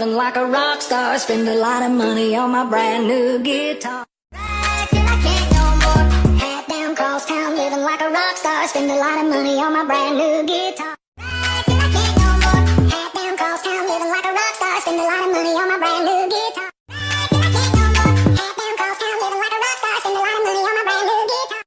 living like a rock star. Spend a lot of money on my brand new guitar. Ride till I can't no more. Hat down, cross town, living like a rock star. Spend a lot of money on my brand new guitar. Ride till I can't no more. Hat down, cross town, living like a rock star. Spend a lot of money on my brand new guitar.